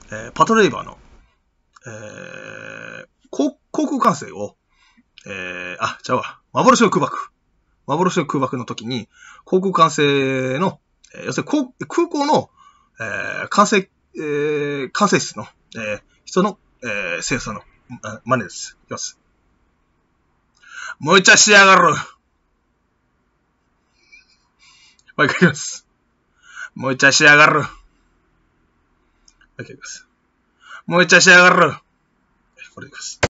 パトレイバーの、航空管制を、じゃあ、幻の空爆の時に、航空管制の、要するに空港の、管制室の、人の、生産の、真似です。いきます。もう一回しやがる。もう一回いきます。もう一回しやがる。もう一回いきます。もう一回しやがる。これいきます。